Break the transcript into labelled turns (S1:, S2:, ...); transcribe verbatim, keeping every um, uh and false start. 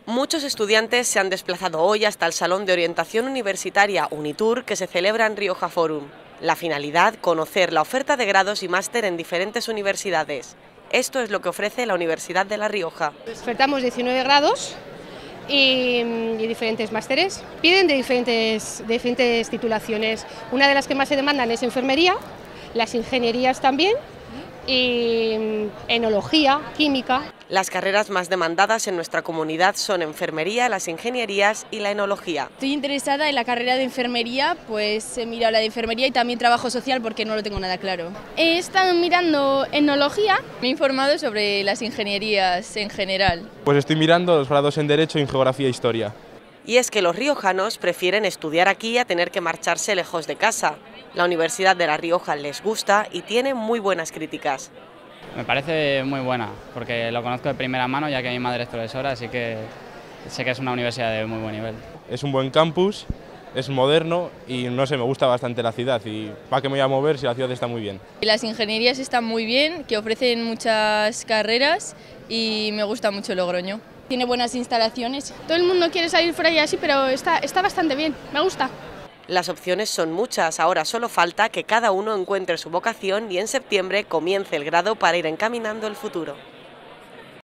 S1: Muchos estudiantes se han desplazado hoy hasta el Salón de Orientación Universitaria UNITUR que se celebra en Rioja Forum. La finalidad, conocer la oferta de grados y máster en diferentes universidades. Esto es lo que ofrece la Universidad de La Rioja.
S2: Ofertamos diecinueve grados y, y diferentes másteres. Piden de diferentes, de diferentes titulaciones. Una de las que más se demandan es enfermería, las ingenierías también, y enología, química.
S1: Las carreras más demandadas en nuestra comunidad son enfermería, las ingenierías y la enología.
S3: Estoy interesada en la carrera de enfermería, pues he mirado la de enfermería y también trabajo social porque no lo tengo nada claro. He estado mirando enología. Me he informado sobre las ingenierías en general.
S4: Pues estoy mirando los grados en Derecho, en Geografía e Historia.
S1: Y es que los riojanos prefieren estudiar aquí a tener que marcharse lejos de casa. La Universidad de La Rioja les gusta y tiene muy buenas críticas.
S5: Me parece muy buena, porque lo conozco de primera mano, ya que mi madre es profesora, así que sé que es una universidad de muy buen nivel.
S4: Es un buen campus, es moderno y no sé, me gusta bastante la ciudad y ¿para qué me voy a mover si la ciudad está muy bien?
S3: Las ingenierías están muy bien, que ofrecen muchas carreras y me gusta mucho Logroño. Tiene buenas instalaciones.
S2: Todo el mundo quiere salir por ahí así, pero está, está bastante bien, me gusta.
S1: Las opciones son muchas, ahora solo falta que cada uno encuentre su vocación y en septiembre comience el grado para ir encaminando el futuro.